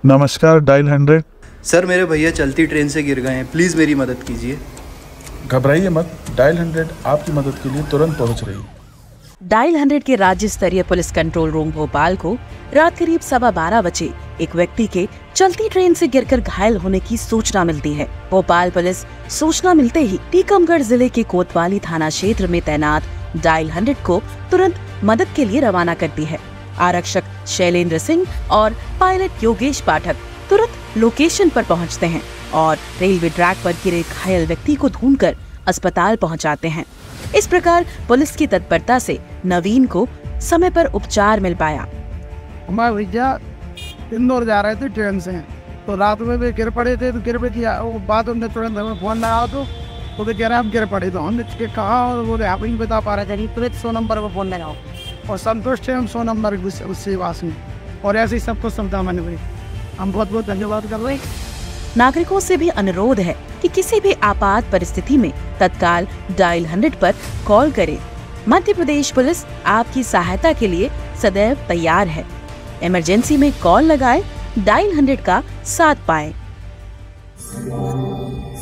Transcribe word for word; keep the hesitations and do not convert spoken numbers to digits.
नमस्कार, dial hundred. Sir मेरे भैया चलती ट्रेन से गिर गए हैं, प्लीज़ मेरी मदद कीजिए। घबराइए मत, डायल हंड्रेड आपकी मदद के लिए तुरंत पहुंच रही है। डायल हंड्रेड के राज्य स्तरीय पुलिस कंट्रोल रूम भोपाल को रात करीब सवा बारह बजे एक व्यक्ति के चलती ट्रेन से गिरकर घायल होने की सूचना मिलती है। भोपाल पुलिस सूचना मिलते ही टीकमगढ़ जिले के कोतवाली थाना क्षेत्र में तैनात डायल हंड्रेड को तुरंत मदद के लिए रवाना करती है। आरक्षक शैलेंद्र सिंह और पायलट योगेश पाठक तुरंत लोकेशन पर पहुंचते हैं और रेलवे ट्रैक पर गिरे घायल व्यक्ति को ढूंढकर अस्पताल पहुंचाते हैं। इस प्रकार पुलिस की तत्परता से नवीन को समय पर उपचार मिल पाया। हमारे भैया इंदौर जा रहे थे ट्रेन से, तो रात में भी गिर पड़े थे। तो गिर पे किया वो बात उनने तुरंत हमें फोन लगाया, तो वो कह रहे हम गिर पड़े। तो हमने कहा और बोले आप नहीं बता पा रहे थे, तुरंत सौ नंबर पर फोन लगाओ और संतुष्ट है हम सौ नंबर उस सेवा में। और ऐसे ही सबको सुविधा मैंने हुई। हम बहुत बहुत धन्यवाद कर रहे हैं। नागरिकों से भी अनुरोध है कि किसी भी आपात परिस्थिति में तत्काल डायल हंड्रेड पर कॉल करें। मध्य प्रदेश पुलिस आपकी सहायता के लिए सदैव तैयार है। इमरजेंसी में कॉल लगाएं, डायल हंड्रेड का साथ पाएं।